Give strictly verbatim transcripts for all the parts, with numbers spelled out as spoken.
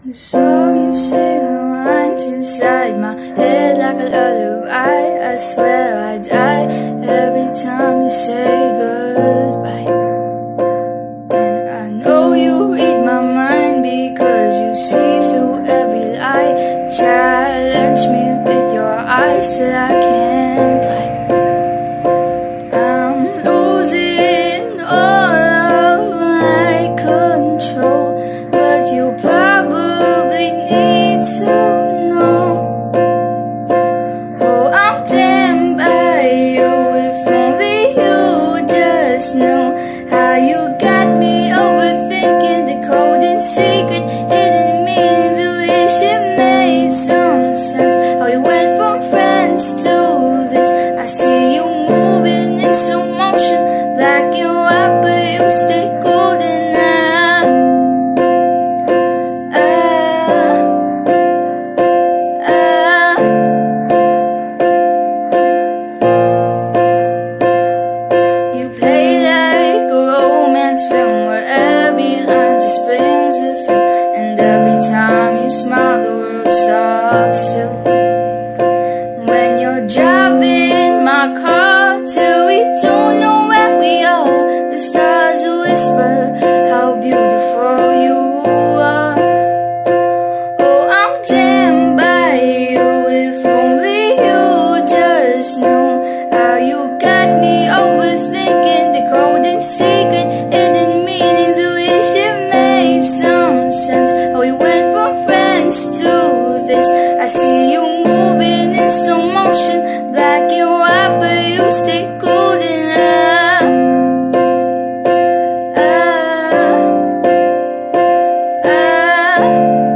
The song you sing winds inside my head like a lullaby. I swear I die every time you say goodbye. And I know you read my mind because you see through every lie. Challenge me with your eyes till I can't lie. I'm losing all of my control, but you probably need to know. Oh, I'm damned by you. If only you just knew how you got me overthinking the code and secret hidden meanings. I wish it made some sense how you went from friends to this. I see you moving in slow motion, black and white, but you stay golden. Smile, the world stops still. When you're driving my car till we don't know where we are, the stars whisper how beautiful you are. Oh, I'm damned by you. If only you just knew how you got me overthinking the code and secret hidden meanings. I wish it made some sense how we went from friends to this. I see you moving in slow motion, black and white, but you stay golden. Ah, ah, ah,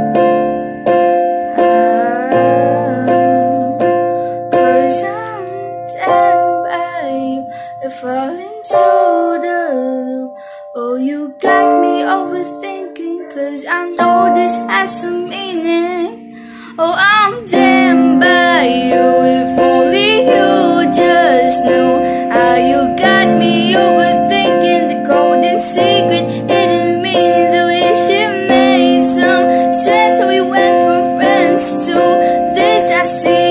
ah. Cause I'm damned by you, I fall into the loop. Oh, you got me overthinking, cause I know this has some meaning. Oh, I'm damned by you. If only you just knew how you got me overthinking the code and secret hidden meanings. I wish it made some sense how we went from friends to this. I see